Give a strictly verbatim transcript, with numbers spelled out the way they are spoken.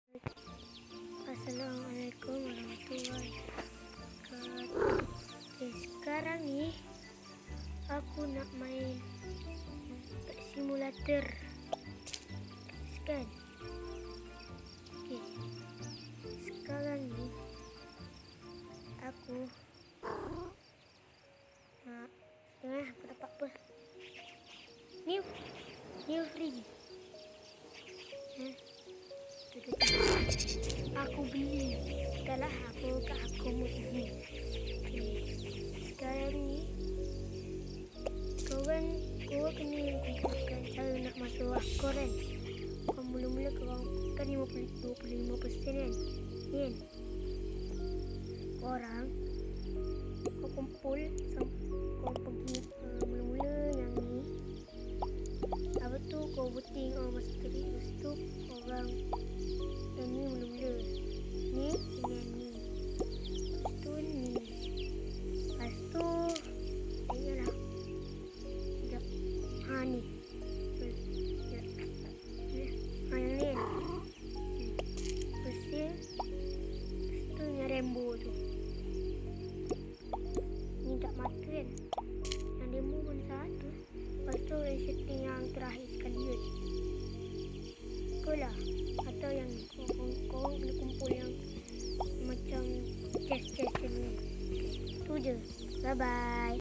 Assalamualaikum warahmatullahi wabarakatuh. Oke, sekarang nih aku nak main simulator kan. Oke, sekarang nih aku nak tengah aku dapat apa? New new free. Hah? Aku beli, kalah aku ke aku mau beli. Sekarang ni kawan kawan kena kumpulkan cara nak masuk akor kan. Kau mula-mula kau kan lima puluh dua puluh lima persen kan. Kan? Orang kau kumpul kau pergi uh, mula-mula yang ni. Apa tu kau voting orang masuk tadi. Lepas tu orang yang ni mula-mula ni dengan ni. Lepas tu ni. Lepas tu tengoklah. Sekejap. Ha ni. Sekejap. Ha yang ni kan. Lepas tu Lepas tu yang rainbow tu. Ni tak mata kan. Yang rainbow pun satu. Lepas tu setting yang terakhir sekali kan. Kau lah. Atau yang kau kena kumpul yang macam chest-chest ni. Tu je. Bye-bye.